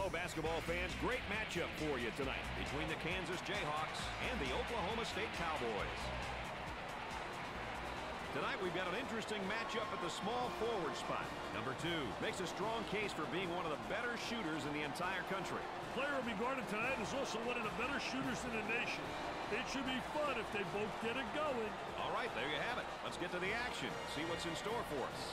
Hello, basketball fans. Great matchup for you tonight between the Kansas Jayhawks and the Oklahoma State Cowboys. Tonight, we've got an interesting matchup at the small forward spot. Number 2 makes a strong case for being one of the better shooters in the entire country. The player will be guarded tonight is also one of the better shooters in the nation. It should be fun if they both get it going. All right, there you have it. Let's get to the action. See what's in store for us.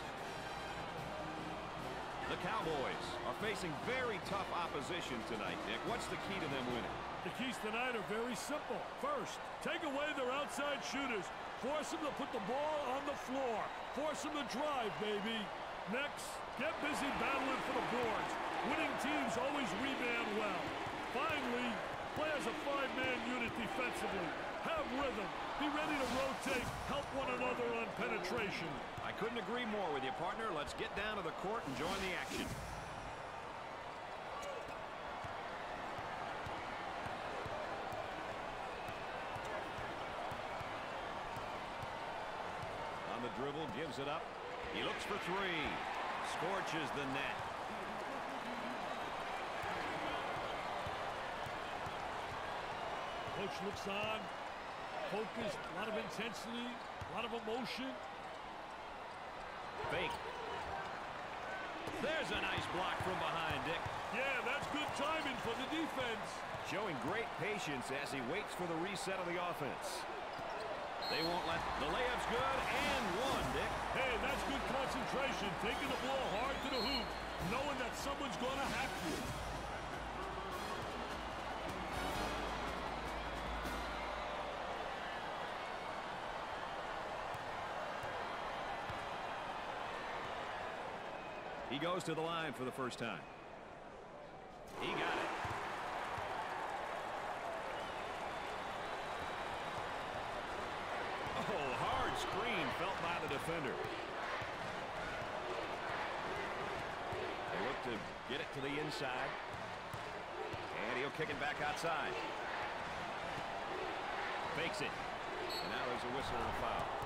The Cowboys are facing very tough opposition tonight, Nick. What's the key to them winning? The keys tonight are very simple. First, take away their outside shooters. Force them to put the ball on the floor. Force them to drive, baby. Next, get busy battling for the boards. Winning teams always rebound well. Finally, play as a 5-man unit defensively. Have rhythm. Be ready to rotate. Help one another on penetration. I couldn't agree more with you, partner. Let's get down to the court and join the action. On the dribble, gives it up. He looks for 3. Scorches the net. Coach looks on. Focused, a lot of intensity, a lot of emotion. Fake. There's a nice block from behind, Dick. Yeah, that's good timing for the defense. Showing great patience as he waits for the reset of the offense. They won't let the layup's good, and one, Dick. Hey, that's good concentration. Taking the ball hard to the hoop, knowing that someone's going to hack you. He goes to the line for the first time. He got it. Oh, hard screen felt by the defender. They look to get it to the inside. And he'll kick it back outside. Fakes it. And now there's a whistle and a foul.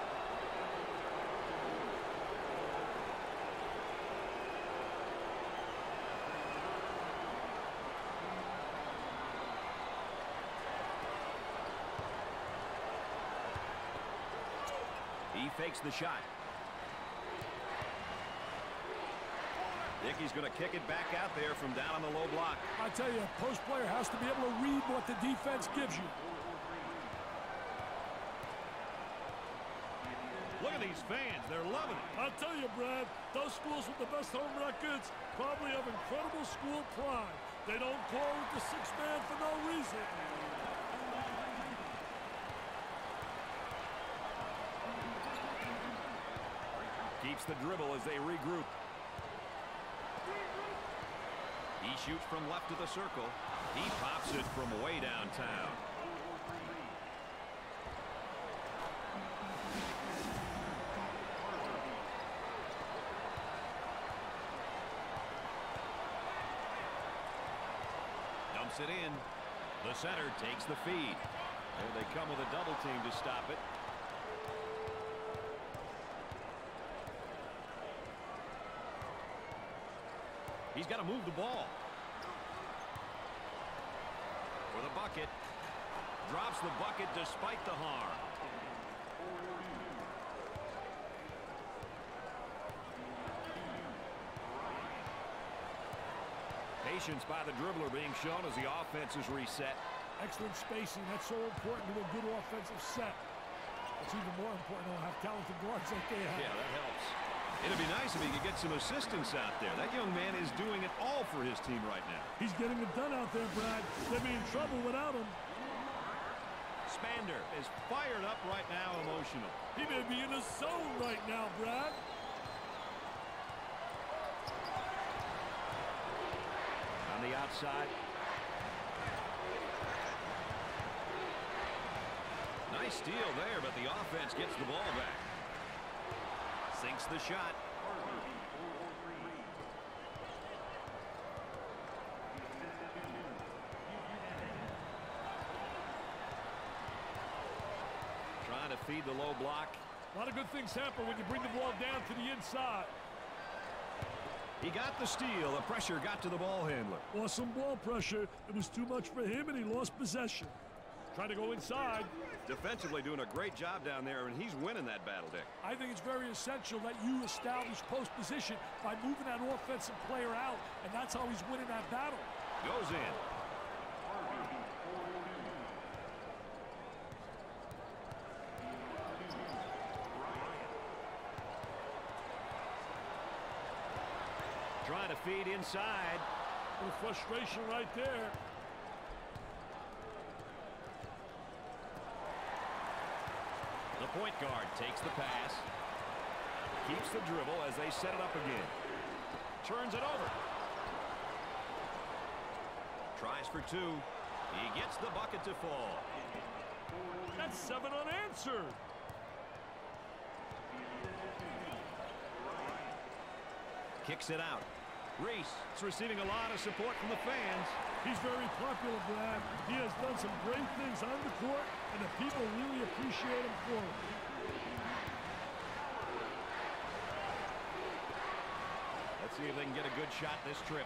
He fakes the shot. Dickey's going to kick it back out there from down on the low block. I tell you, a post player has to be able to read what the defense gives you. Look at these fans. They're loving it. I'll tell you, Brad, those schools with the best home records probably have incredible school pride. They don't call with the 6-man for no reason. Keeps the dribble as they regroup. He shoots from left of the circle. He pops it from way downtown. Dumps it in. The center takes the feed. There they come with a double team to stop it. He's got to move the ball. For the bucket. Drops the bucket despite the harm. Patience by the dribbler being shown as the offense is reset. Excellent spacing. That's so important to a good offensive set. It's even more important to have talented guards like they have. Yeah, that helps. It'd be nice if he could get some assistance out there. That young man is doing it all for his team right now. He's getting it done out there, Brad. They'd be in trouble without him. Spander is fired up right now, emotional. He may be in the zone right now, Brad. On the outside. Nice steal there, but the offense gets the ball back. Sinks the shot. Trying to feed the low block. A lot of good things happen when you bring the ball down to the inside. He got the steal. The pressure got to the ball handler. Awesome ball pressure. It was too much for him, and he lost possession. Trying to go inside. Defensively doing a great job down there, and he's winning that battle, Dick. I think it's very essential that you establish post position by moving that offensive player out, and that's how he's winning that battle. Goes in. Trying to feed inside. A little frustration right there. The point guard takes the pass. Keeps the dribble as they set it up again. Turns it over. Tries for two. He gets the bucket to fall. That's 7 unanswered. Kicks it out. Reese is receiving a lot of support from the fans. He's very popular, Brad. He has done some great things on the court, and the people really appreciate him for it. Let's see if they can get a good shot this trip.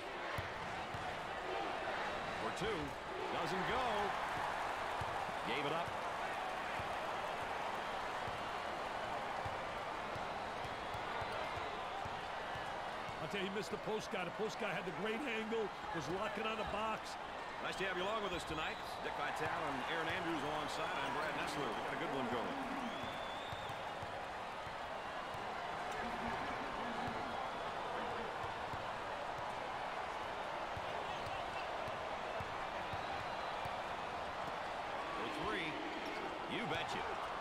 For two. Doesn't go. Gave it up. I'll tell you, he missed the post guy. The post guy had the great angle, was locking on the box. Nice to have you along with us tonight. Dick Vitale and Aaron Andrews alongside. I'm Brad Nessler. We got a good one going. For three. You betcha.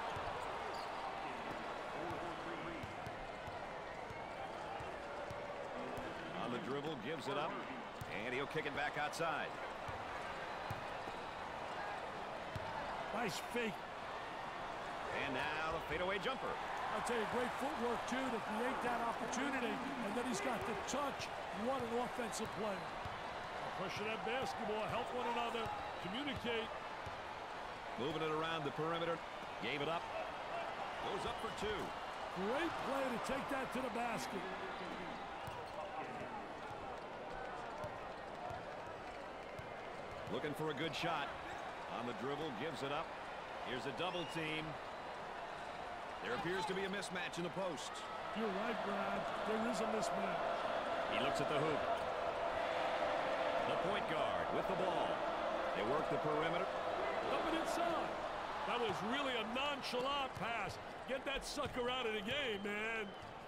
On the dribble, gives it up, and he'll kick it back outside. Nice fake. And now the fadeaway jumper. I'll tell you, great footwork, too, to create that opportunity. And then he's got the touch. What an offensive play. Pressure that basketball, help one another, communicate. Moving it around the perimeter. Gave it up. Goes up for two. Great play to take that to the basket. Looking for a good shot. On the dribble, gives it up. Here's a double team. There appears to be a mismatch in the post. You're right, Brad. There is a mismatch. He looks at the hoop. The point guard with the ball. They work the perimeter. Coming inside. That was really a nonchalant pass. Get that sucker out of the game, man.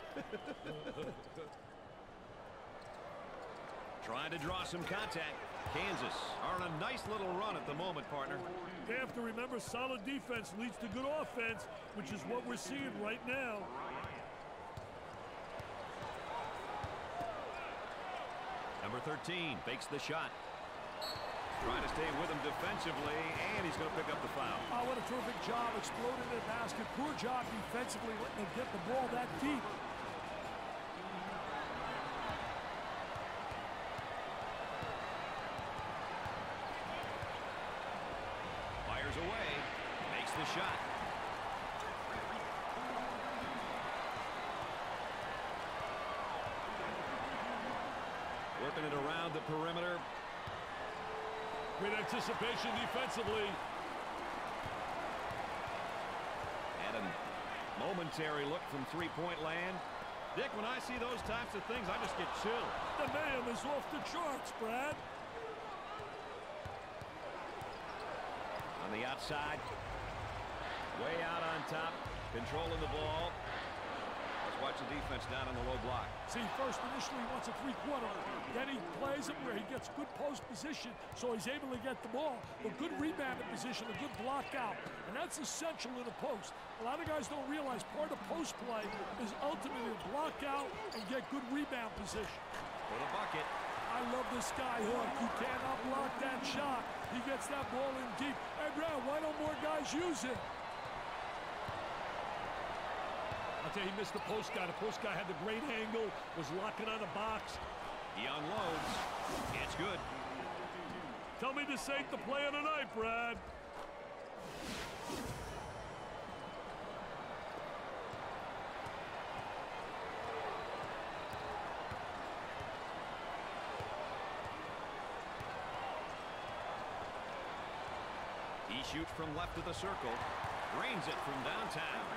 Trying to draw some contact. Kansas are on a nice little run at the moment, partner. They have to remember solid defense leads to good offense, which is what we're seeing right now. Number 13 fakes the shot. Trying to stay with him defensively, and he's going to pick up the foul. Oh, what a terrific job exploding the basket. Poor job defensively letting them get the ball that deep. Fires away, makes the shot. Working it around the perimeter. Great anticipation defensively. And a momentary look from three-point land. Dick, when I see those types of things, I just get chilled. The man is off the charts, Brad. On the outside. Way out on top. Controlling the ball. Let's watch the defense down on the low block. See, first initially he wants a three-quarter. Then he plays it where he gets good post position, so he's able to get the ball. But good rebounding position, a good block out. And that's essential in the post. A lot of guys don't realize part of post play is ultimately to block out and get good rebound position. For the bucket. I love this guy, Hook. You cannot block that shot. He gets that ball in deep. Hey, Brad, why don't more guys use it? I'll tell you, he missed the post guy. The post guy had the great angle, was locking on the box. He unloads. It's good. Tell me this ain't the play of the night, Brad. shoots from left of the circle. Drains it from downtown.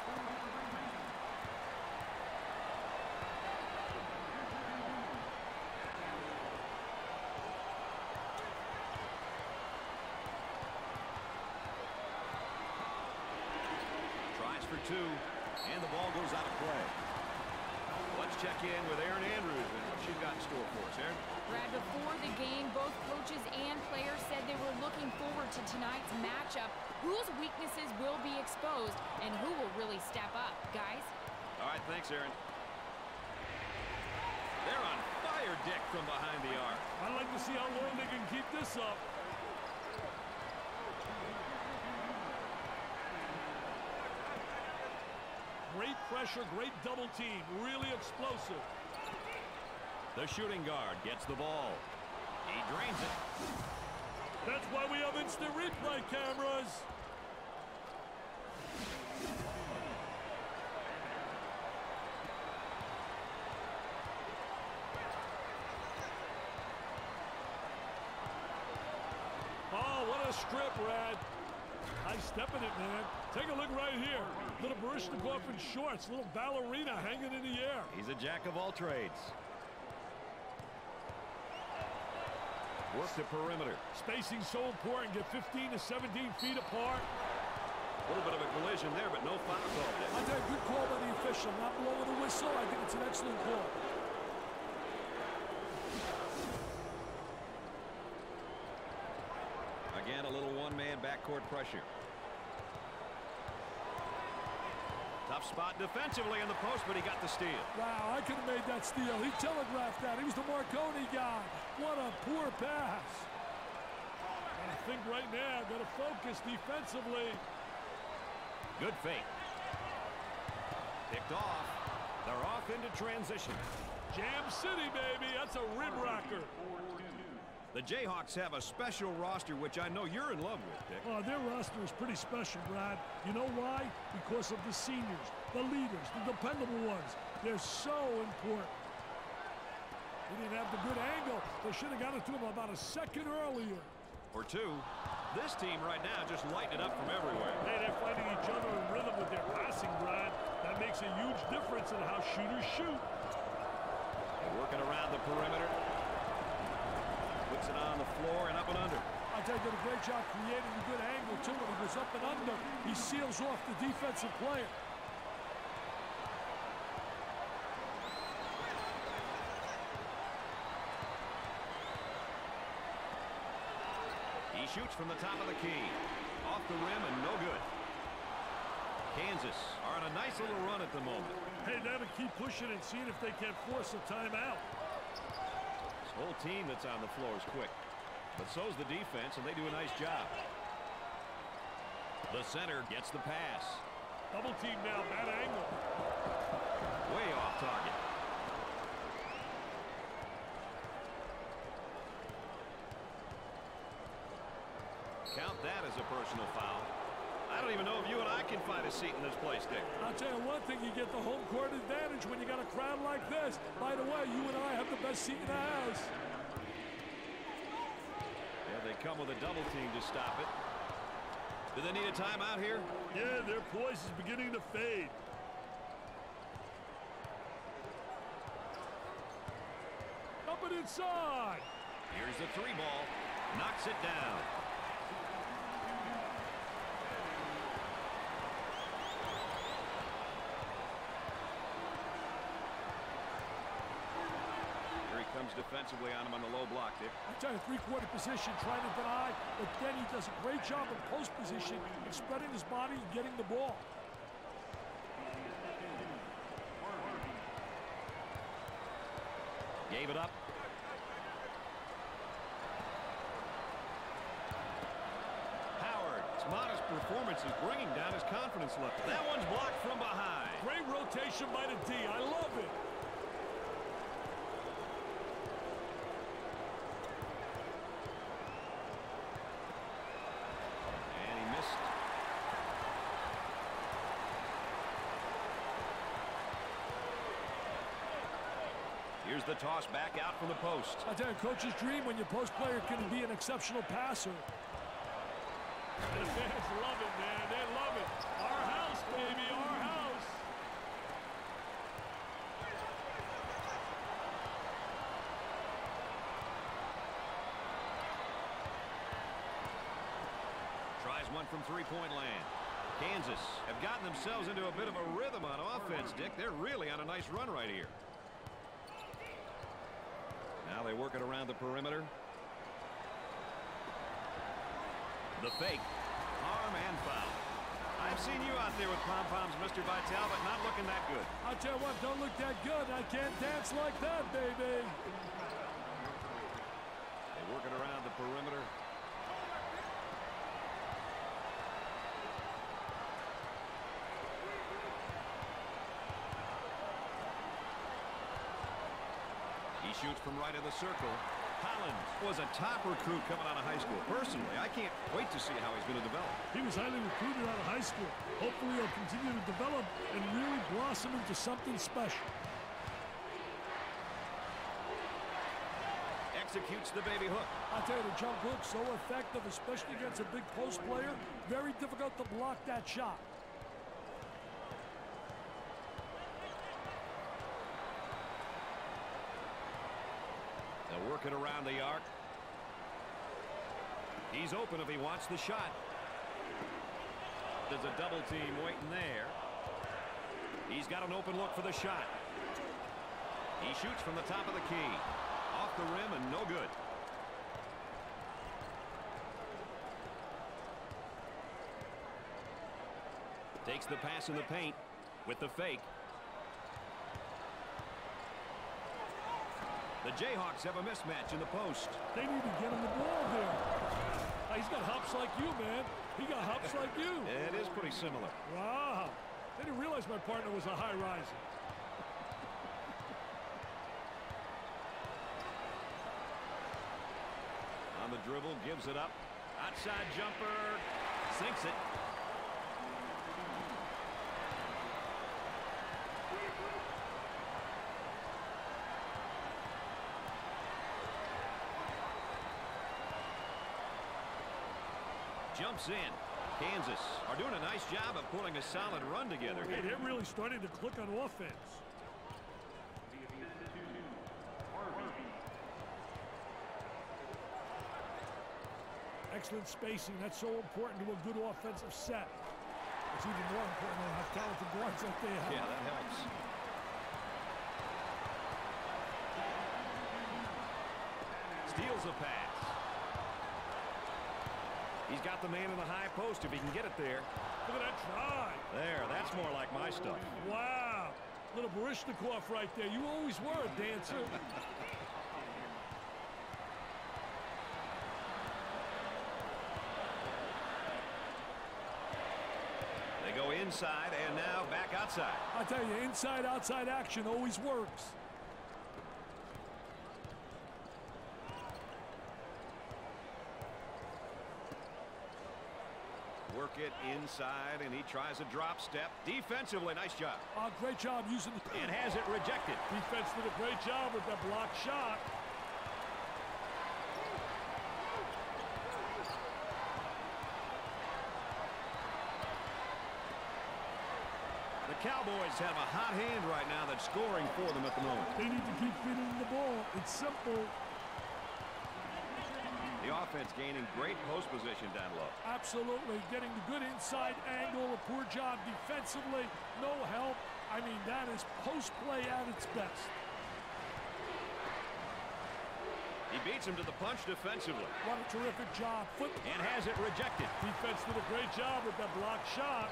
Tries for two, and the ball goes out of play. Let's check in with Erin Andrews and what she's got in store for us. Erin? Brad, before the game, both coaches and players said they were looking forward to tonight's matchup. Whose weaknesses will be exposed and who will really step up, guys? All right, thanks, Erin. They're on fire, Dick, from behind the arc. I'd like to see how long they can keep this up. Great pressure, great double team, really explosive. The shooting guard gets the ball. He drains it. That's why we have instant replay cameras. Oh, what a strip, Brad. Nice step in it, man. Take a look right here. Little Baryshnikov in shorts, little ballerina hanging in the air. He's a jack of all trades. Work the perimeter. Spacing so important. Get 15 to 17 feet apart. A little bit of a collision there, but no foul call. I think a good call by the official. Not blowing the whistle. I think it's an excellent call. Again, a little one-man backcourt pressure. Tough spot defensively in the post, but he got the steal. Wow, I could have made that steal. He telegraphed that. He was the Marconi guy. What a poor pass. And I think right now, got to focus defensively. Good fake. Picked off. They're off into transition. Jam City, baby. That's a rim rocker. The Jayhawks have a special roster, which I know you're in love with, Dick. Oh, their roster is pretty special, Brad. You know why? Because of the seniors, the leaders, the dependable ones. They're so important. They didn't have the good angle. They should have got it to him about a second earlier. Or two. This team right now just lighting it up from everywhere. Hey, they're finding each other in rhythm with their passing, Brad. That makes a huge difference in how shooters shoot. They're working around the perimeter. Puts it on the floor and up and under. I tell you, did a great job creating a good angle, too. When he goes up and under, he seals off the defensive player. He shoots from the top of the key. Off the rim and no good. Kansas are on a nice little run at the moment. Hey, now to keep pushing and seeing if they can force a timeout. This whole team that's on the floor is quick. But so's the defense, and they do a nice job. The center gets the pass. Double team now, bad angle. Way off target. Count that as a personal foul. I don't even know if you and I can find a seat in this place, Dick. I'll tell you one thing, you get the home court advantage when you got a crowd like this. By the way, you and I have the best seat in the house. Yeah, they come with a double team to stop it. Do they need a timeout here? Yeah, their poise is beginning to fade. Up and inside. Here's the three ball. Knocks it down. Comes defensively on him on the low block, Dick. I tell you, three-quarter position, trying to deny, but then he does a great job in post position and spreading his body and getting the ball. Gave it up. Howard's modest performance is bringing down his confidence level. That one's blocked from behind. Great rotation by the D. I love it. Here's the toss back out from the post. I tell you, coach's dream when your post player can be an exceptional passer. And the fans love it, man. They love it. Our house, baby, our house. Tries one from three-point land. Kansas have gotten themselves into a bit of a rhythm on offense, Dick. They're really on a nice run right here. Now they work it around the perimeter. The fake. Arm and foul. I've seen you out there with pom-poms, Mr. Vitale, but not looking that good. I'll tell you what, don't look that good. I can't dance like that, baby. They work it around the perimeter. He shoots from right of the circle. Collins was a top recruit coming out of high school. Personally, I can't wait to see how he's going to develop. He was highly recruited out of high school. Hopefully he'll continue to develop and really blossom into something special. Executes the baby hook. I'll tell you, the jump hook so effective, especially against a big post player. Very difficult to block that shot. They'll work it around the arc. He's open if he wants the shot. There's a double team waiting there. He's got an open look for the shot. He shoots from the top of the key. Off the rim and no good. Takes the pass in the paint with the fake. The Jayhawks have a mismatch in the post. They need to get him the ball there. He's got hops like you, man. He got hops like you. It is pretty similar. Wow. I didn't realize my partner was a high riser. On the dribble, gives it up. Outside jumper. Sinks it. Jumps in. Kansas are doing a nice job of pulling a solid run together. Hey, they're really starting to click on offense. Excellent spacing. That's so important to a good offensive set. It's even more important to have talented guards like they have. Yeah, that helps. Steals a pass. He's got the man in the high post if he can get it there. Look at that try. There, that's more like my stuff. Wow. Little Barishnikov right there. You always were a dancer. They go inside and now back outside. I tell you, inside-outside action always works. Work it inside, and he tries a drop step. Defensively, nice job. Great job using the... And has it rejected. Defense did a great job with that block shot. The Cowboys have a hot hand right now that's scoring for them at the moment. They need to keep feeding the ball. It's simple. The offense gaining great post position down low. Absolutely. Getting the good inside angle. A poor job defensively. No help. I mean, that is post play at its best. He beats him to the punch defensively. What a terrific job. And has it rejected. Defense did a great job with that block shot.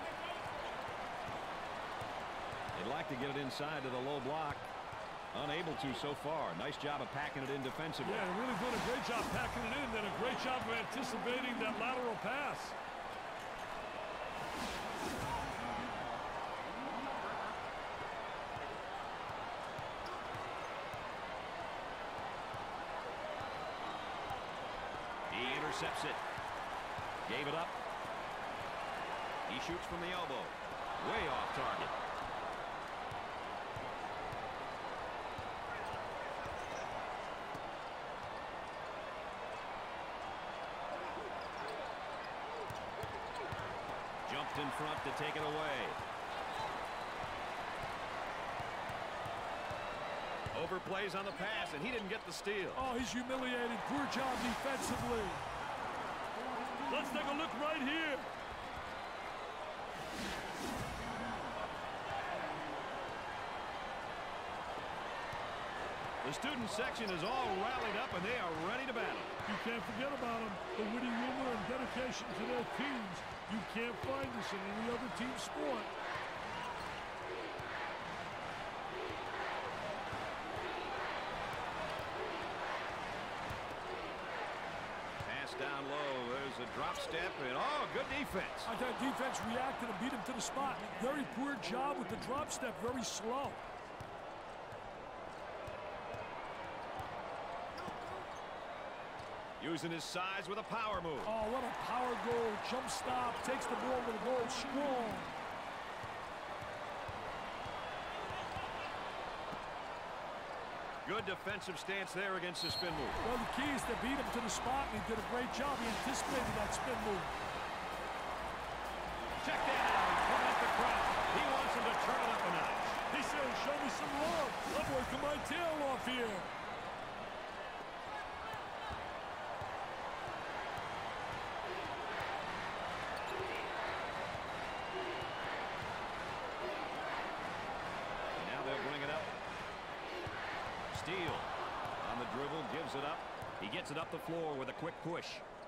They'd like to get it inside to the low block. Unable to so far. Nice job of packing it in defensively. Yeah, they're really doing a great job packing it in. Then a great job of anticipating that lateral pass. He intercepts it. Gave it up. He shoots from the elbow. Way off target. front to take it away. Overplays on the pass, and he didn't get the steal. Oh, he's humiliated. Poor job defensively. Let's take a look right here. The student section is all rallied up, and they are ready to battle. You can't forget about them. The witty humor and dedication to their teams. You can't find this in any other team sport. Down low, there's a drop step, and oh, good defense. I thought defense reacted and beat him to the spot. Very poor job with the drop step, very slow. Using his size with a power move. Oh, what a power goal. Jump stop, takes the ball to the goal, strong. Good defensive stance there against the spin move. Well, the key is to beat him to the spot, and he did a great job. He anticipated that spin move. Check that out. He put up the crowd. He wants him to turn it up a notch. He said, show me some love. I'm working my tail off here. Steele on the dribble, gives it up. He gets it up the floor with a quick push.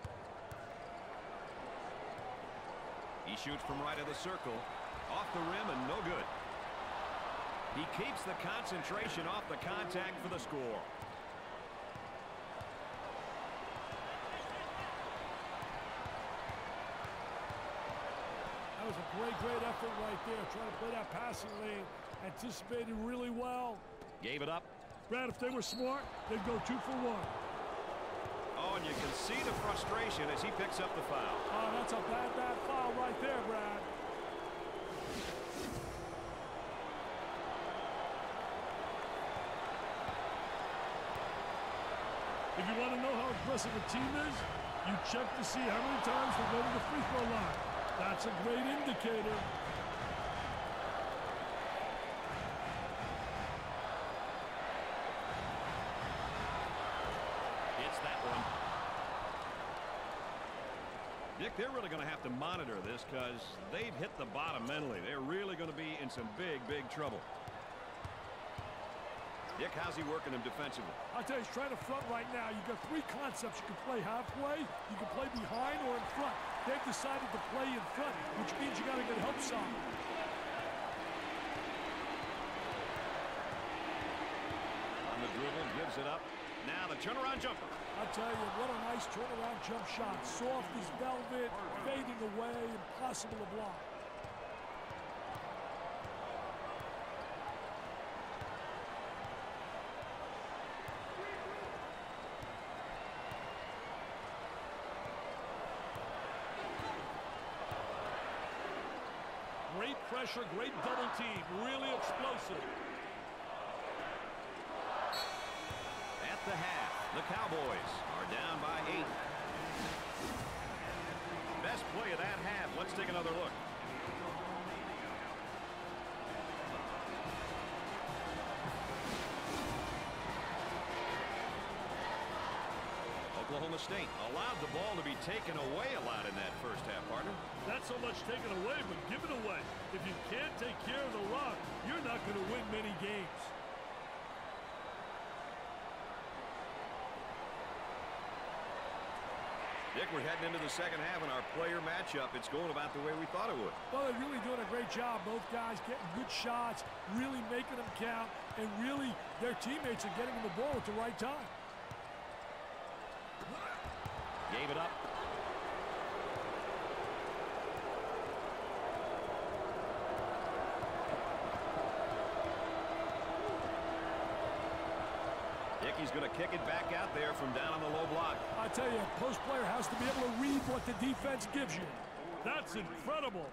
He shoots from right of the circle. Off the rim and no good. He keeps the concentration off the contact for the score. That was a great effort right there. Trying to play that passing lane. Anticipated really well. Gave it up. Brad, if they were smart, they'd go 2 for 1. Oh, and you can see the frustration as he picks up the foul. Oh, that's a bad foul right there, Brad. If you want to know how aggressive a team is, you check to see how many times they go to the free throw line. That's a great indicator. Dick, they're really going to have to monitor this because they've hit the bottom mentally. They're really going to be in some big trouble. Dick, how's he working them defensively? I'll tell you, he's trying to front right now. You've got 3 concepts. You can play halfway, you can play behind, or in front. They've decided to play in front, which means you got to get help side. On the dribble, gives it up. Now the turnaround jumper. I'll tell you, what a nice turnaround jump shot. Soft as velvet, fading away, impossible to block. Great pressure, great double team, really explosive. At the half, the Cowboys are down by 8. Best play of that half. Let's take another look. Oklahoma State allowed the ball to be taken away a lot in that first half, partner. Not so much taken away, but given away. If you can't take care of the rock, you're not going to win many games. Dick, we're heading into the second half in our player matchup. It's going about the way we thought it would. Well, they're really doing a great job. Both guys getting good shots, really making them count, and really their teammates are getting them the ball at the right time. Gave it up. Dickey's going to kick it back out there from down on the low block. I tell you, a post player has to be able to read what the defense gives you. That's incredible.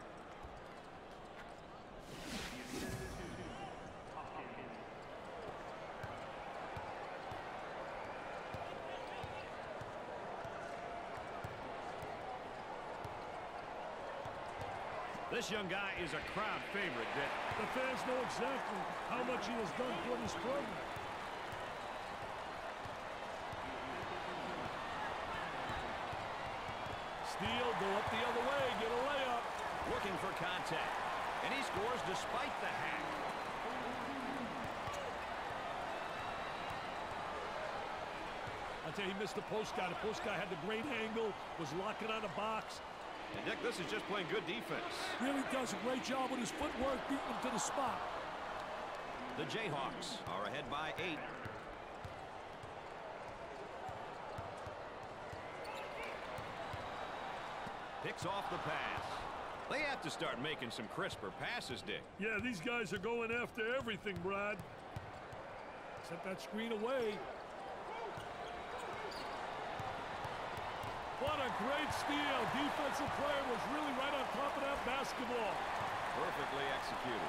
This young guy is a crowd favorite, Dick. The fans know exactly how much he has done for this program. Steal, go up the other way, get a layup. Looking for contact. And he scores despite the hack. I'll tell you, he missed the post guy. The post guy had the great angle, was locking on the box. And Dick, this is just playing good defense. Really does a great job with his footwork, beating him to the spot. The Jayhawks are ahead by 8. Picks off the pass. They have to start making some crisper passes, Dick. Yeah, these guys are going after everything, Brad. Set that screen away. What a great steal. Defensive player was really right on top of that basketball. Perfectly executed.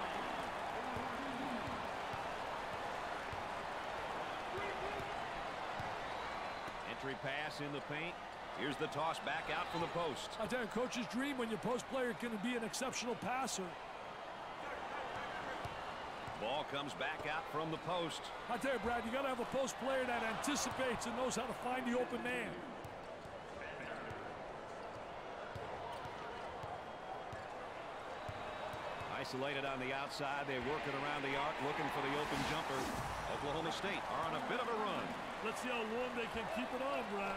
Entry pass in the paint. Here's the toss back out from the post. I tell you, coach's dream when your post player can be an exceptional passer. Ball comes back out from the post. I tell you, Brad, you got to have a post player that anticipates and knows how to find the open man. Isolated on the outside. They work it around the arc, looking for the open jumper. Oklahoma State are on a bit of a run. Let's see how long they can keep it on, Brad.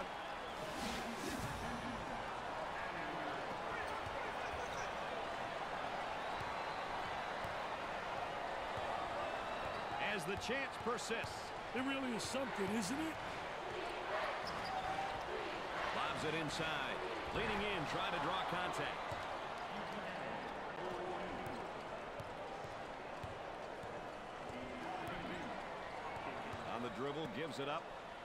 As the chance persists. It really is something, isn't it? Lobs it inside. Leaning in, trying to draw contact. On the dribble, gives it up.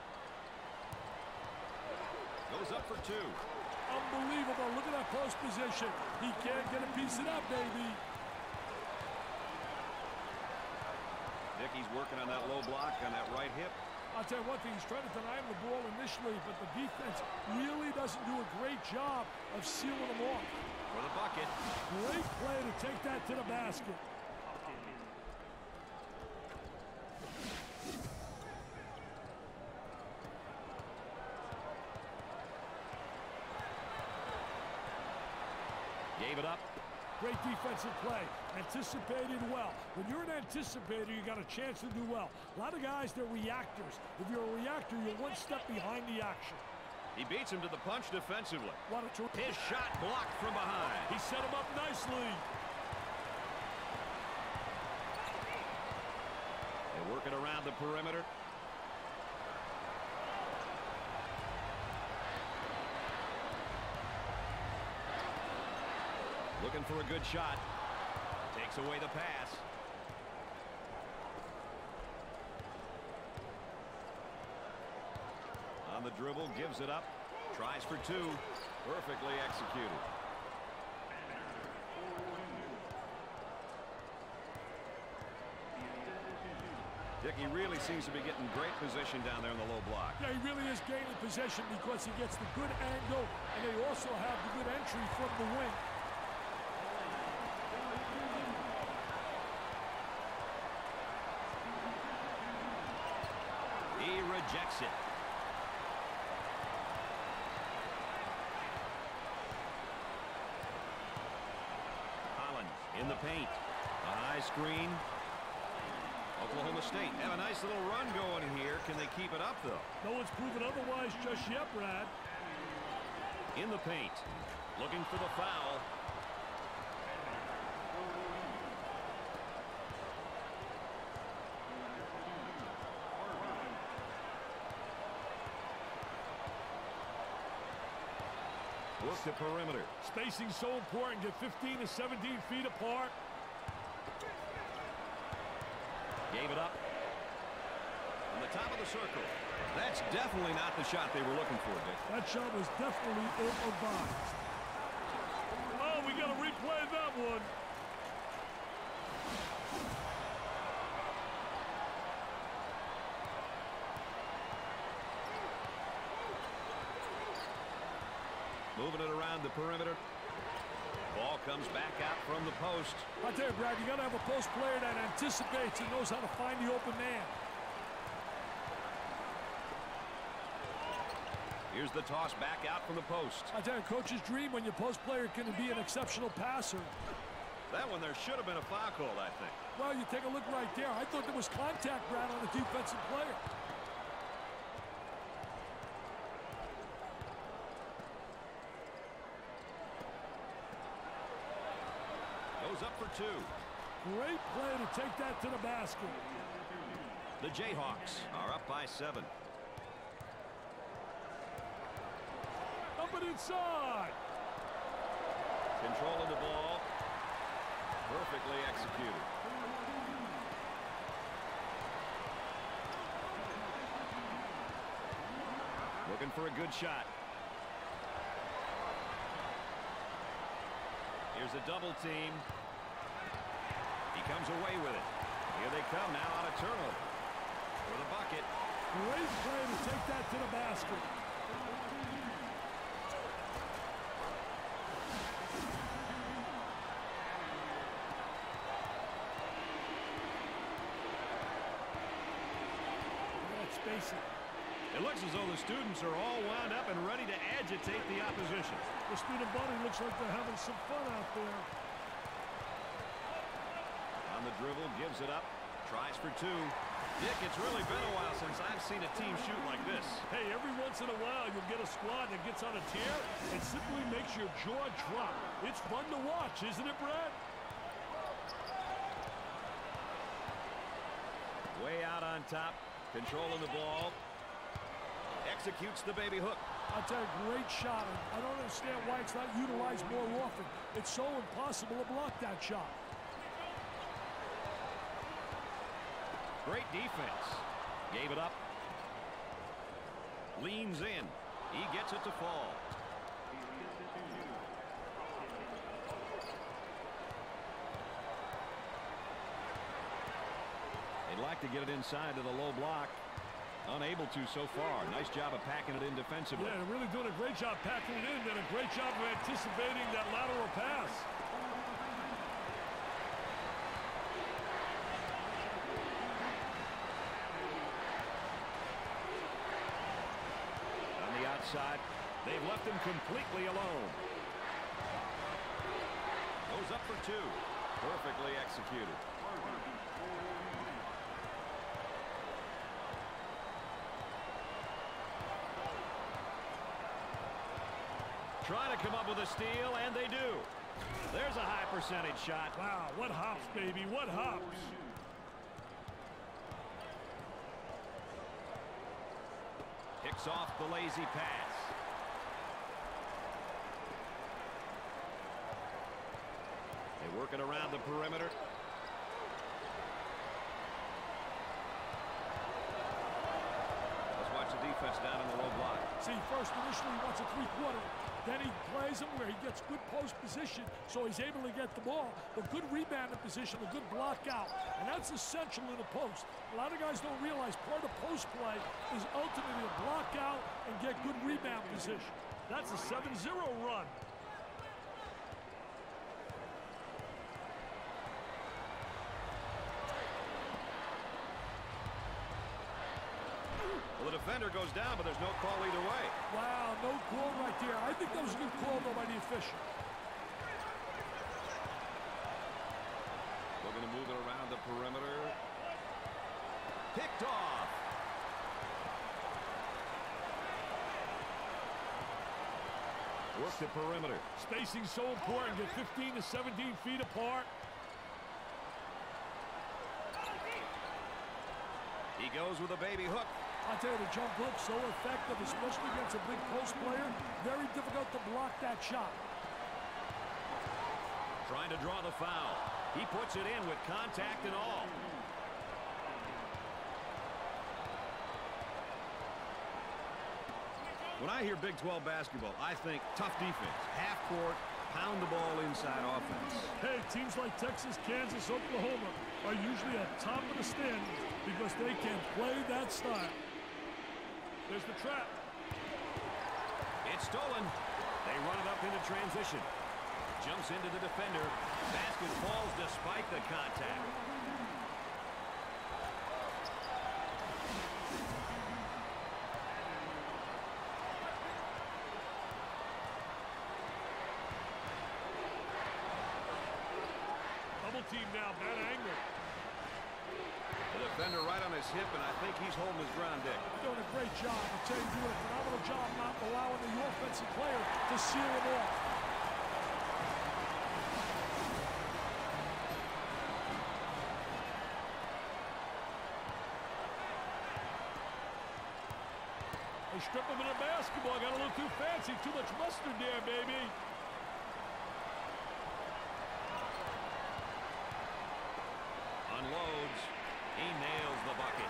Goes up for 2. Unbelievable. Look at that post position. He can't get a piece of that, baby. Dickey's working on that low block on that right hip. I'll tell you one thing, he's trying to deny him the ball initially, but the defense really doesn't do a great job of sealing him off. For the bucket. Great play to take that to the basket. Gave it up. Great defensive play. Anticipated well. When you're an anticipator, you got a chance to do well. A lot of guys, they're reactors. If you're a reactor, you're one step behind the action. He beats him to the punch defensively. What a His shot blocked from behind. He set him up nicely. They work it around the perimeter. Looking for a good shot. Takes away the pass. On the dribble, gives it up. Tries for 2. Perfectly executed. Dickey really seems to be getting great position down there in the low block. Yeah, he really is gaining possession because he gets the good angle, and they also have the good entry from the wing. He rejects it. Holland in the paint. A high screen. Oklahoma State have a nice little run going here. Can they keep it up, though? No one's proven otherwise just yet, Brad. In the paint. Looking for the foul. Work the perimeter. Spacing so important. Get 15 to 17 feet apart. Gave it up. On the top of the circle. That's definitely not the shot they were looking for, Dick. That shot was definitely ill-advised. Oh, we got to replay that one. Moving it around the perimeter. Ball comes back out from the post. I tell you, Brad, you got to have a post player that anticipates and knows how to find the open man. Here's the toss back out from the post. I tell you, coach's dream when your post player can be an exceptional passer. That one there should have been a foul call, I think. Well, you take a look right there. I thought there was contact, Brad, on the defensive player. Goes up for two. Great play to take that to the basket. The Jayhawks are up by 7. Up and inside. Control of the ball. Perfectly executed. Looking for a good shot. Here's a double team. He comes away with it. Here they come now on a turnover. For the bucket. Great play to take that to the basket. It looks as though the students are all wound up and ready to agitate the opposition. The student body looks like they're having some fun out there. On the dribble, gives it up, tries for two. Dick, it's really been a while since I've seen a team shoot like this. Hey, every once in a while you'll get a squad that gets on a tear and simply makes your jaw drop. It's fun to watch, isn't it, Brad? Way out on top. Controlling the ball. Executes the baby hook. I'll tell you, great shot. I don't understand why it's not utilized more often. It's so impossible to block that shot. Great defense. Gave it up. Leans in. He gets it to fall. They'd like to get it inside to the low block. Unable to so far. Nice job of packing it in defensively. Yeah, they're really doing a great job packing it in and a great job of anticipating that lateral pass. On the outside, they've left him completely alone. Goes up for two. Perfectly executed. Trying to come up with a steal, and they do. There's a high percentage shot. Wow, what hops, baby, what hops. Picks off the lazy pass. They work it around the perimeter. Let's watch the defense down in the low block. See, first initially he wants a three-quarter. Then he plays him where he gets good post position, so he's able to get the ball, but good rebounding position, a good block out. And that's essential in the post. A lot of guys don't realize part of post play is ultimately to block out and get good rebound position. That's a 7-0 run. Well, the defender goes down, but there's no call either way. Wow, no call right there. I think that was a good call, though, by the official. We're going to move it around the perimeter. Picked off. Work the perimeter. Spacing so important. Get 15 to 17 feet apart. He goes with a baby hook. I'll tell you, the jump hook so effective, especially against a big post player. Very difficult to block that shot. Trying to draw the foul. He puts it in with contact and all. When I hear Big 12 basketball, I think tough defense, half court, pound the ball inside offense. Hey, teams like Texas, Kansas, Oklahoma are usually at top of the standings because they can play that style. There's the trap. It's stolen. They run it up into transition. Jumps into the defender. Basket falls despite the contact. Double team now, bad angle. The defender right on his hip, and I think he's holding his ground, Dick. Doing a great job. I'll tell you, doing a phenomenal job not allowing the offensive player to seal him off. They strip him in a basketball. Got a little too fancy. Too much mustard there, baby. Unloads. He nails the bucket.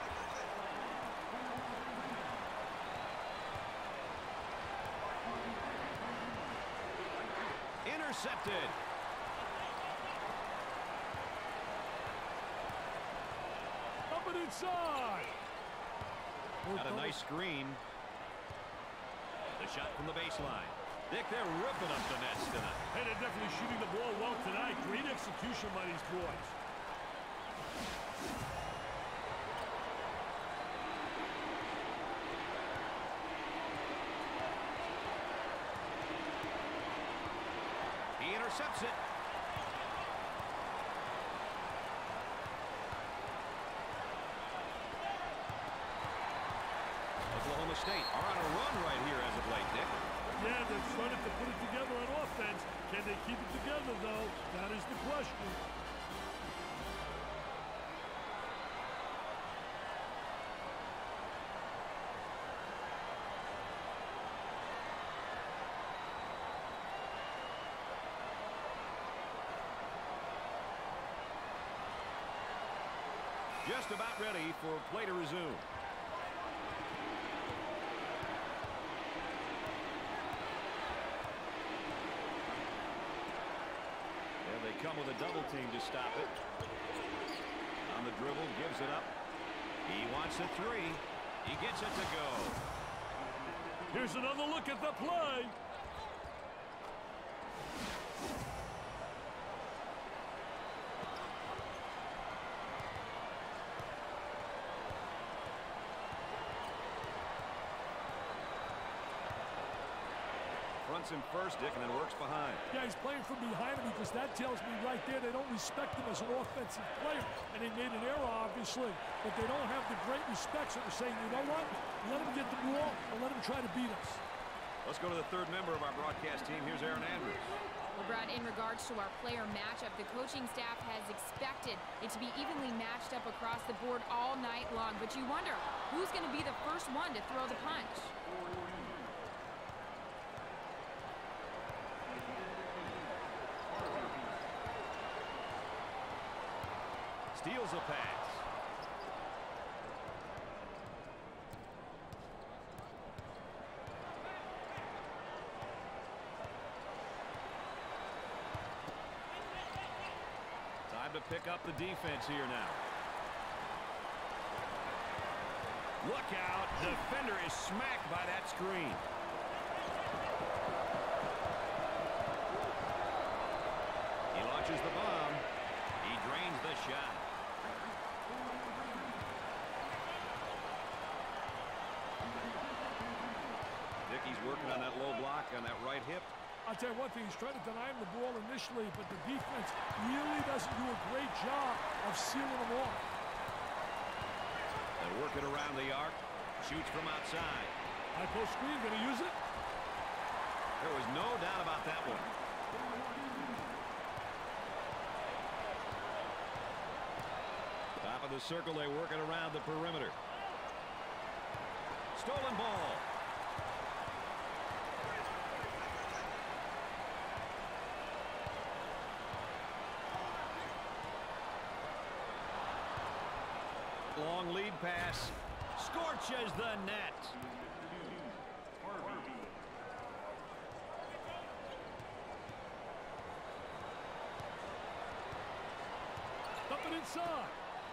Intercepted. Up and inside. Got a nice screen. The shot from the baseline. Dick, they're ripping up the nets tonight. Hey, they're definitely shooting the ball well tonight. Great execution by these boys. He intercepts it. Oklahoma State are on a run right here as of late, Dick. Yeah, they've started to put it together on offense. Can they keep it together, though? That is the question. Just about ready for play to resume. They come with a double team to stop it. On the dribble, gives it up. He wants a three. He gets it to go. Here's another look at the play. Fronts him first, Dick, and then works behind. Yeah, he's playing from behind him because that tells me right there they don't respect him as an offensive player. And they made an error, obviously, but they don't have the great respect. So they're saying, you know what? Let him get the ball and let him try to beat us. Let's go to the third member of our broadcast team. Here's Aaron Andrews. Well, Brad, in regards to our player matchup, the coaching staff has expected it to be evenly matched up across the board all night long. But you wonder, who's going to be the first one to throw the punch? Steals a pass. Time to pick up the defense here now. Look out. Defender is smacked by that screen. He launches the bomb. He drains the shot. He's working on that low block on that right hip. I'll tell you one thing, he's trying to deny him the ball initially, but the defense really doesn't do a great job of sealing him off. They work it around the arc. Shoots from outside. High post screen, going to use it? There was no doubt about that one. Top of the circle, they work it around the perimeter. Stolen ball. Long lead pass. Scorches the net. Up and inside.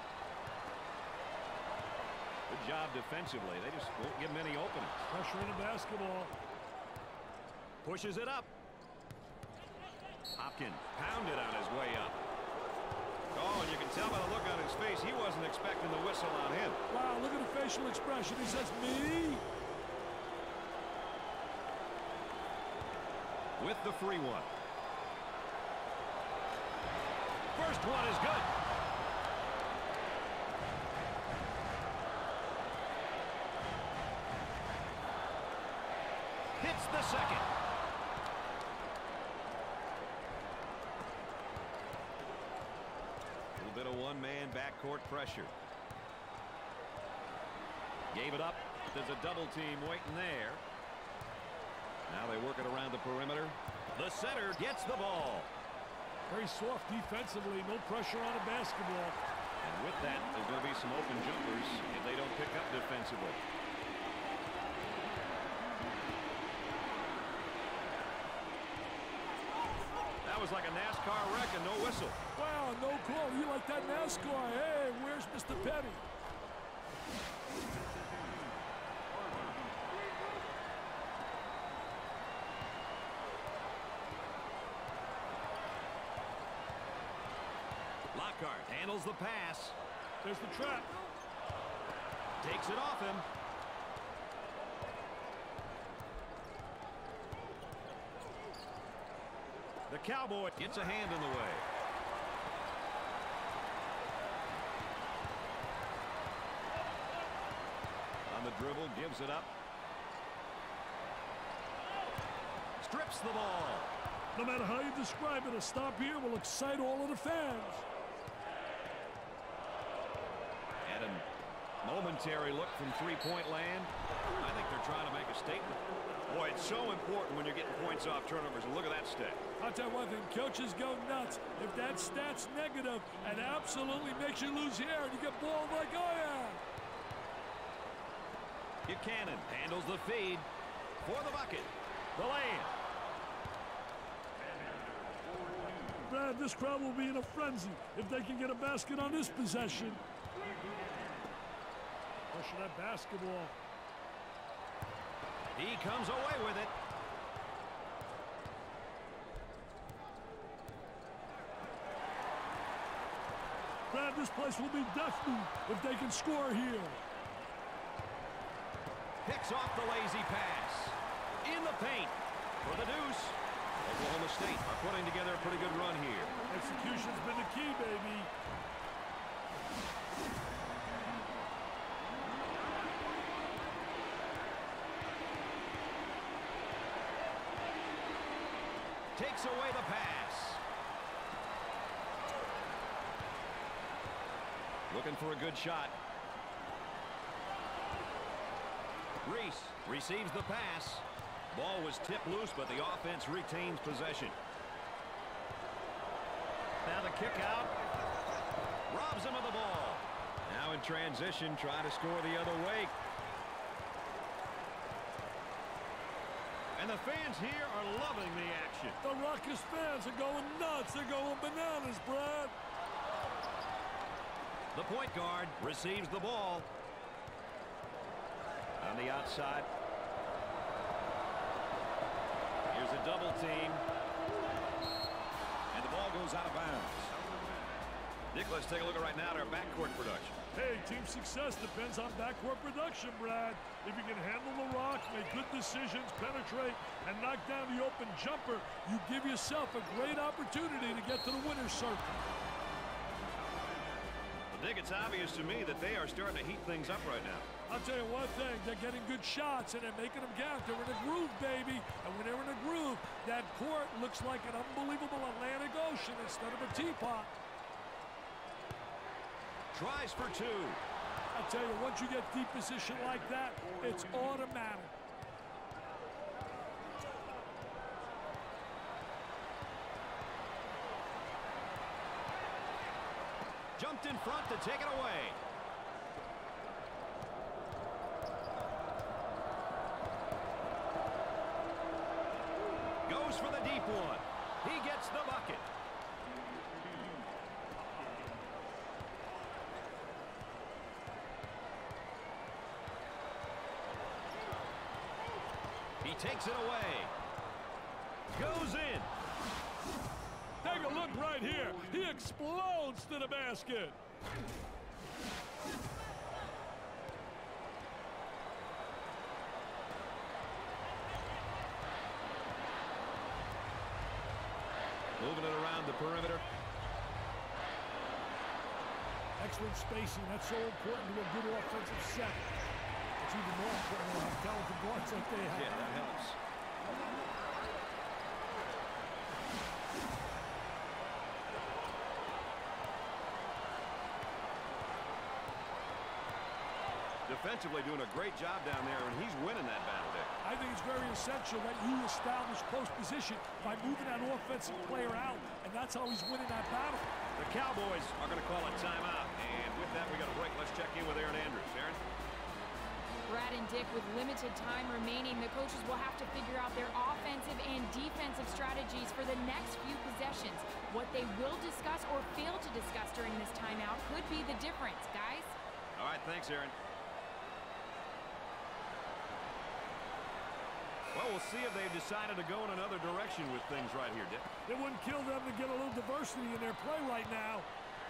Good job defensively. They just won't give him any openings. Pressure in the basketball. Pushes it up. Hopkins pounded on his way up. Oh, and you can tell by the look on his face he wasn't expecting the whistle on him. Wow, look at the facial expression. He says, me? With the free one. First one is good. Hits the second. A little bit of one-man backcourt pressure. Gave it up. There's a double team waiting there. Now they work it around the perimeter. The center gets the ball. Very soft defensively. No pressure on a basketball. And with that, there's going to be some open jumpers if they don't pick up defensively. That was like a NASCAR wreck and no whistle. Wow, no call. You like that NASCAR? Hey, where's Mr. Petty? Lockhart handles the pass. There's the trap. Takes it off him. The Cowboy gets a hand in the way. On the dribble, gives it up. Strips the ball. No matter how you describe it, a stop here will excite all of the fans. And a momentary look from three-point land. I think they're trying to make a statement. Boy, it's so important when you're getting points off turnovers. And look at that stat. I'll tell you one thing, coaches go nuts. If that stat's negative, it absolutely makes you lose here, and you get balled like, oh yeah. Buchanan handles the feed for the bucket. The lay-in. Brad, this crowd will be in a frenzy if they can get a basket on this possession. Pushing that basketball. He comes away with it. Brad, this place will be deafening if they can score here. Picks off the lazy pass. In the paint for the deuce. Oklahoma State are putting together a pretty good run here. Execution's been the key, baby. Takes away the pass. Looking for a good shot. Reese receives the pass. Ball was tipped loose, but the offense retains possession. Now the kick out. Robs him of the ball. Now in transition, trying to score the other way. And the fans here are loving the action. The Rutgers fans are going nuts. They're going bananas, Brad. The point guard receives the ball. On the outside. Here's a double team. And the ball goes out of bounds. Nick, let's take a look right now at our backcourt production. Hey, team success depends on backcourt production, Brad. If you can handle the rock, make good decisions, penetrate, and knock down the open jumper, you give yourself a great opportunity to get to the winner's circle. I think it's obvious to me that they are starting to heat things up right now. I'll tell you one thing, they're getting good shots and they're making them count. They're in a groove, baby. And when they're in a groove, that court looks like an unbelievable Atlantic Ocean instead of a teapot. Tries for two. I'll tell you, once you get deep position like that, it's automatic. Jumped in front to take it away. Goes for the deep one. He gets the bucket. He takes it away. Goes in. Take a look right here. He explodes to the basket. Moving it around the perimeter. Excellent spacing. That's so important to a good offensive set. It's even more important to have talented guards like they have. Yeah, that helps. Defensively doing a great job down there, and he's winning that battle there. I think it's very essential that you establish post position by moving that offensive player out, and that's how he's winning that battle. The Cowboys are going to call a timeout, and with that, we got a break. Let's check in with Aaron Andrews. Aaron? Brad and Dick, with limited time remaining, the coaches will have to figure out their offensive and defensive strategies for the next few possessions. What they will discuss or fail to discuss during this timeout could be the difference, guys. All right, thanks, Aaron. Well, we'll see if they've decided to go in another direction with things right here, Dick. It wouldn't kill them to get a little diversity in their play right now.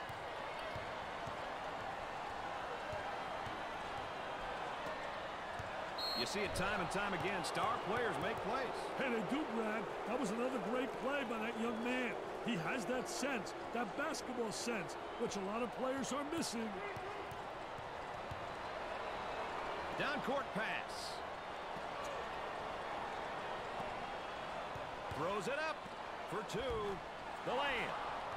You see it time and time again. Star players make plays. Hey, they do, Brad. That was another great play by that young man. He has that sense, that basketball sense, which a lot of players are missing. Down court pass. Throws it up for two. The layup.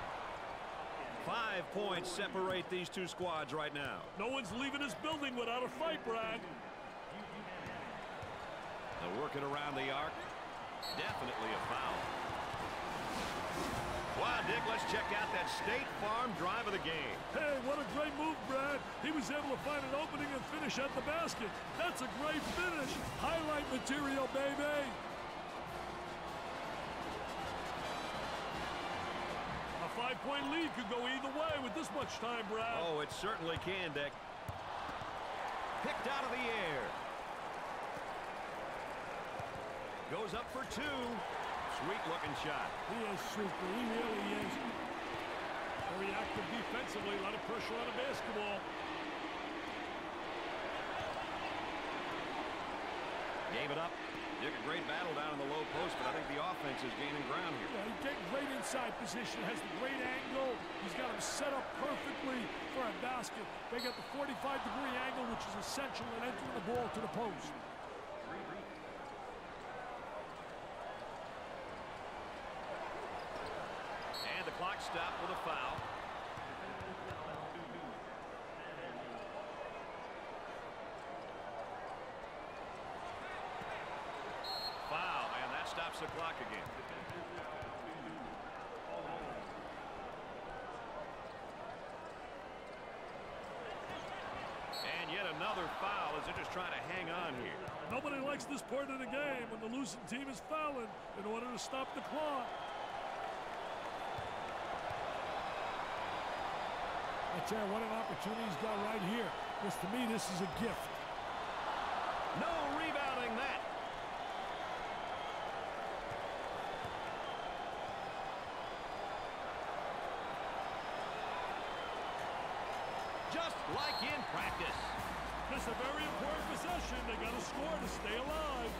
5 points separate these two squads right now. No one's leaving this building without a fight, Brad. They'll work it around the arc. Definitely a foul. Wow, Dick, let's check out that State Farm drive of the game. Hey, what a great move, Brad. He was able to find an opening and finish at the basket. That's a great finish. Highlight material, baby. A 5-point lead could go either way with this much time, Brad. Oh, it certainly can, Dick. Picked out of the air. Goes up for two. Sweet-looking shot. He is super. He really is. Very active defensively. A lot of pressure on the basketball. Gave it up. Dick, a great battle down in the low post, but I think the offense is gaining ground here. Yeah, he's getting great inside position. Has the great angle. He's got him set up perfectly for a basket. They got the 45-degree angle, which is essential in entering the ball to the post. And the clock stopped with a foul. Foul, and that stops the clock again. And yet another foul as they're just trying to hang on here. Nobody likes this part of the game when the losing team is fouling in order to stop the clock. I tell you, what an opportunity he's got right here. Because to me, this is a gift. No rebounding that. Just like in practice. This is a very important possession. They got to score to stay alive.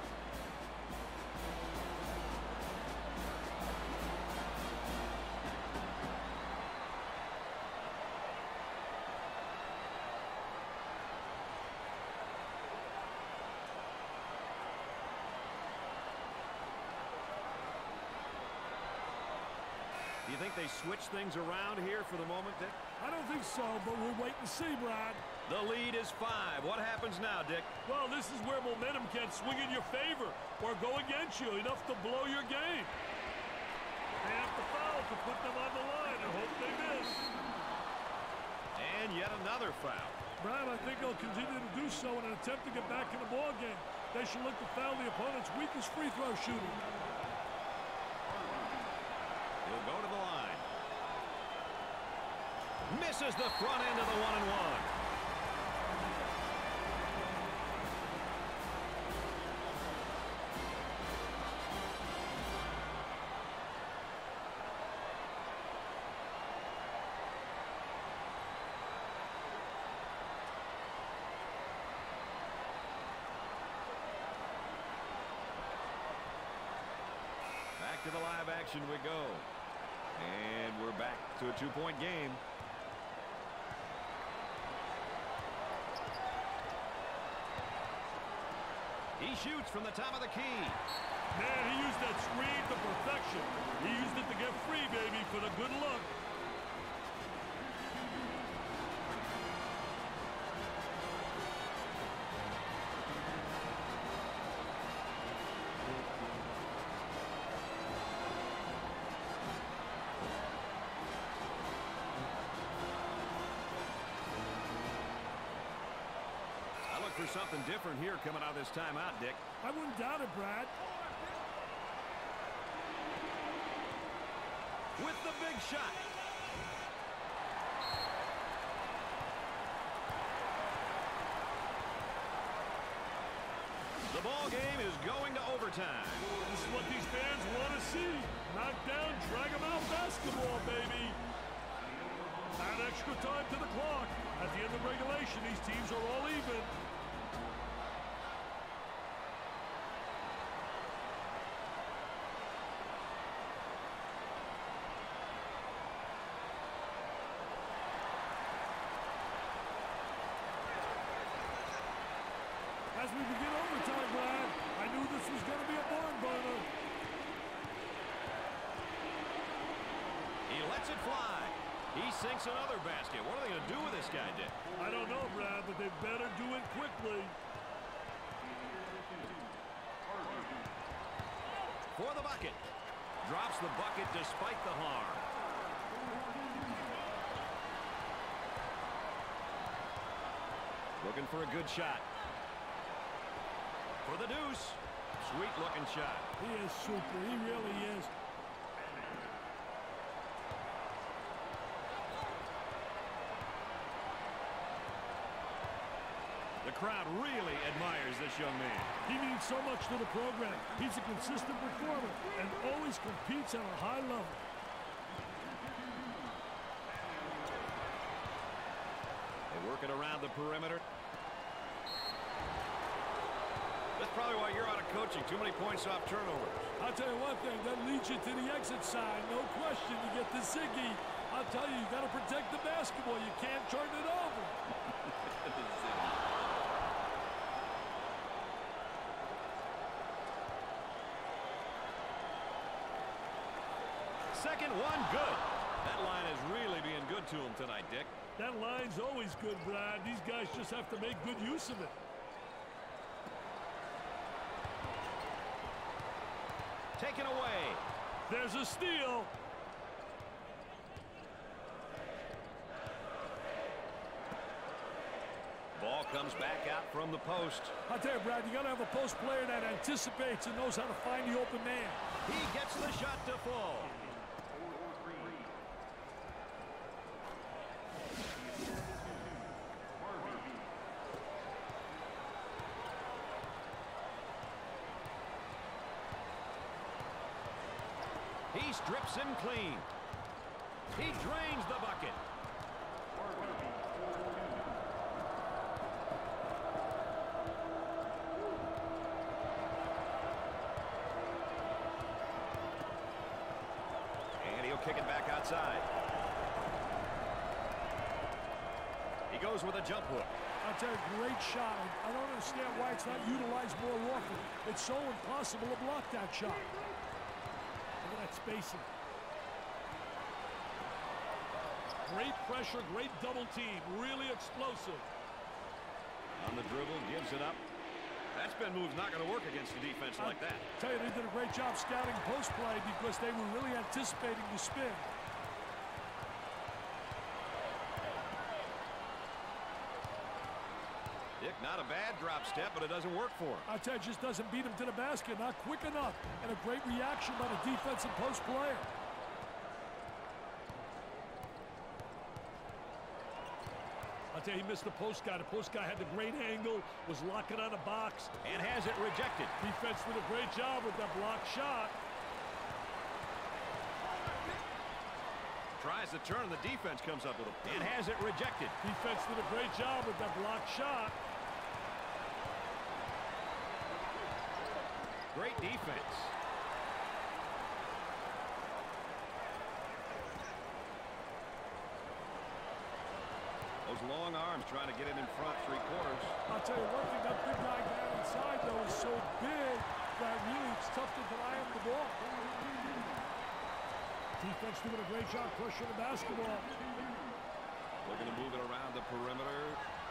Do you think they switch things around here for the moment, Dick? I don't think so, but we'll wait and see, Brad. The lead is 5. What happens now, Dick? Well, this is where momentum can swing in your favor or go against you, enough to blow your game. They have to foul to put them on the line and hope they miss. And yet another foul. Brad, I think they'll continue to do so in an attempt to get back in the ball game. They should look to foul the opponent's weakest free throw shooter. He'll go to the line. Misses the front end of the 1-and-1. back to the live action we go. And we're back to a 2-point game. He shoots from the top of the key. Man, he used that screen to perfection. He used it to get free, baby, for the good look. For something different here coming out of this timeout, Dick. I wouldn't doubt it, Brad. With the big shot. The ball game is going to overtime. This is what these fans want to see. Knock down, drag them out basketball, baby. Add extra time to the clock. At the end of regulation, these teams are all even. As we begin overtime, Brad, I knew this was going to be a barn burner. He lets it fly. He sinks another basket. What are they going to do with this guy, Dick? I don't know, Brad, but they better do it quickly. For the bucket. Drops the bucket despite the harm. Looking for a good shot. For the deuce. Sweet-looking shot. He is super. He really is. The crowd really admires this young man. He means so much to the program. He's a consistent performer and always competes at a high level. They work it around the perimeter. That's probably why you're out of coaching. Too many points off turnovers. I'll tell you one thing, that leads you to the exit side. No question, you get the Ziggy. I'll tell you, you got to protect the basketball. You can't turn it over. Second one, good. That line is really being good to him tonight, Dick. That line's always good, Brad. These guys just have to make good use of it. Taken away. There's a steal. Ball comes back out from the post. I'll tell you, Brad, you got to have a post player that anticipates and knows how to find the open man. He gets the shot to fall. He strips him clean. He drains the bucket. And he'll kick it back outside. He goes with a jump hook. I'll tell you, great shot. I don't understand why it's not utilized more often. It's so impossible to block that shot. Look at that spacing. Great pressure, great double team. Really explosive. On the dribble, gives it up. That spin move's not going to work against a defense like that. I tell you, they did a great job scouting post play because they were really anticipating the spin. Dick, not a bad drop step, but it doesn't work for him. I tell you, it just doesn't beat him to the basket. Not quick enough. And a great reaction by the defensive post player. I'll tell you, he missed the post guy. The post guy had the great angle, was locking on a box. And has it rejected. Defense did a great job with that blocked shot. Tries to turn, the defense comes up with a... And has it rejected. Defense did a great job with that blocked shot. Great defense. Those long arms trying to get it in front three-quarters. I'll tell you one thing, that big guy down inside, though, is so big that really it's tough to deny him the ball. Defense doing a great job pushing the basketball. Looking to move it around the perimeter.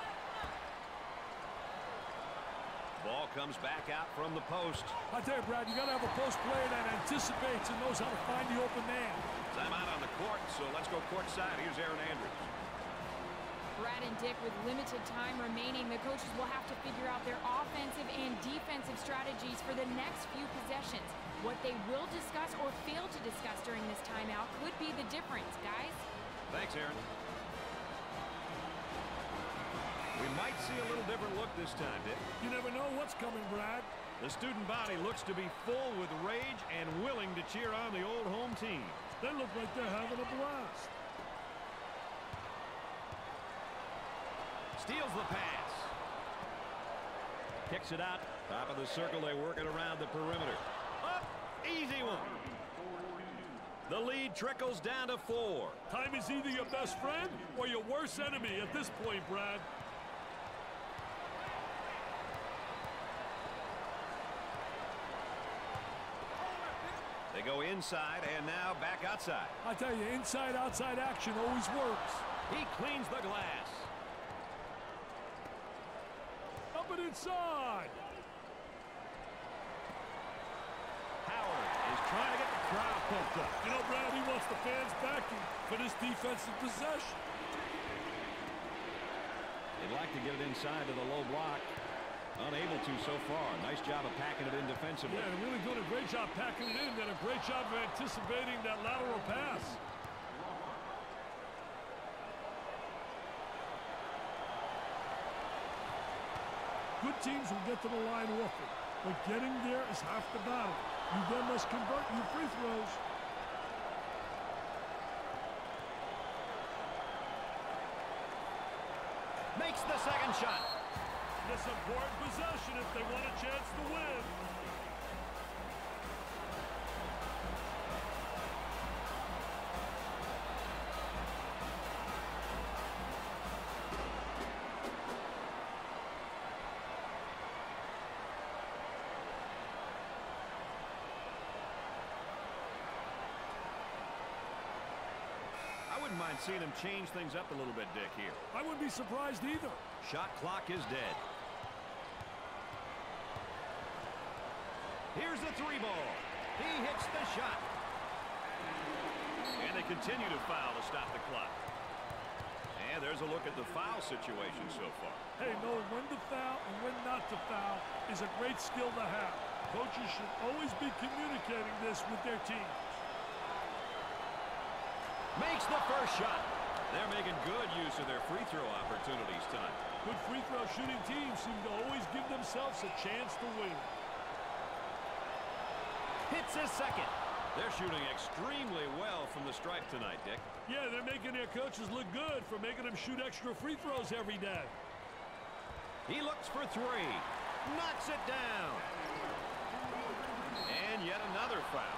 Ball comes back out from the post. I tell you, Brad, you got to have a post player that anticipates and knows how to find the open man. Time out on the court, so let's go courtside. Here's Aaron Andrews. Brad and Dick, with limited time remaining, the coaches will have to figure out their offensive and defensive strategies for the next few possessions. What they will discuss or fail to discuss during this timeout could be the difference, guys. Thanks, Aaron. We might see a little different look this time, Dick. You never know what's coming, Brad. The student body looks to be full with rage and willing to cheer on the old home team. They look like they're having a blast. Steals the pass. Kicks it out. Top of the circle, they work it around the perimeter. Up, easy one. The lead trickles down to 4. Time is either your best friend or your worst enemy at this point, Brad. They go inside and now back outside. I tell you, inside-outside action always works. He cleans the glass. Up and inside. Howard is trying to get the crowd pumped up. You know, Brad, he wants the fans backing for this defensive possession. They'd like to get it inside to the low block. Unable to so far. Nice job of packing it in defensively. Yeah, they're really doing a great job packing it in. Did a great job of anticipating that lateral pass. Good teams will get to the line often, but getting there is half the battle. You then must convert your free throws. Makes the second shot. This important possession if they want a chance to win. I wouldn't mind seeing him change things up a little bit, Dick, here. I wouldn't be surprised either. Shot clock is dead. Here's the three ball. He hits the shot. And they continue to foul to stop the clock. And there's a look at the foul situation so far. Hey, knowing when to foul and when not to foul is a great skill to have. Coaches should always be communicating this with their teams. Makes the first shot. They're making good use of their free throw opportunities tonight. Good free throw shooting teams seem to always give themselves a chance to win. Hits his second. They're shooting extremely well from the stripe tonight, Dick. Yeah, they're making their coaches look good for making them shoot extra free throws every day. He looks for three. Knocks it down. And yet another foul.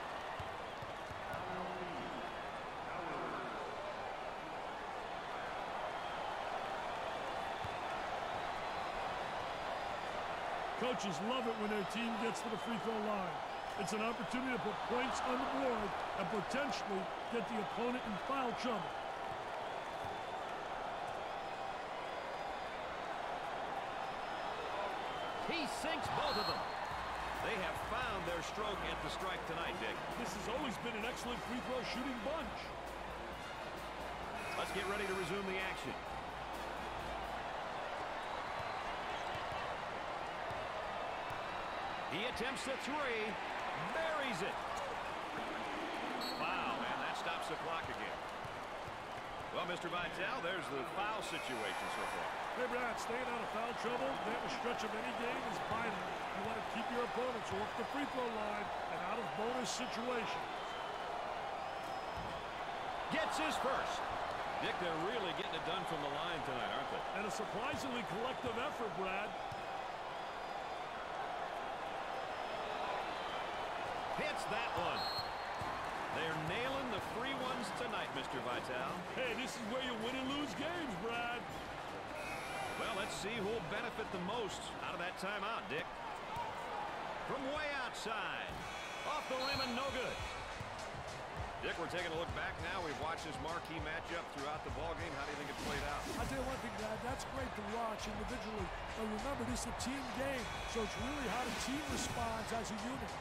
Coaches love it when their team gets to the free throw line. It's an opportunity to put points on the board and potentially get the opponent in foul trouble. He sinks both of them. They have found their stroke at the stripe tonight, Dick. This has always been an excellent free throw shooting bunch. Let's get ready to resume the action. He attempts the three, buries it. Foul, and that stops the clock again. Well, Mr. Vitale, there's the foul situation so far. Hey, Brad, staying out of foul trouble down the stretch of any game is vital. You want to keep your opponents off the free throw line and out of bonus situations. Gets his first. Dick, they're really getting it done from the line tonight, aren't they? And a surprisingly collective effort, Brad. Hits that one. They're nailing the free ones tonight, Mr. Vitale. Hey, this is where you win and lose games, Brad. Well, let's see who'll benefit the most out of that timeout, Dick. From way outside. Off the rim and no good. Dick, we're taking a look back now. We've watched this marquee matchup throughout the ballgame. How do you think it played out? I'll tell you one thing, Brad, that's great to watch individually. But remember, this is a team game, so it's really how the team responds as a unit.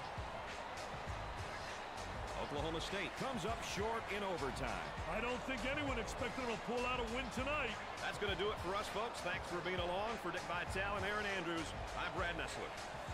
Oklahoma State comes up short in overtime. I don't think anyone expected them to pull out a win tonight. That's going to do it for us, folks. Thanks for being along. For Dick Vitale and Aaron Andrews, I'm Brad Nessler.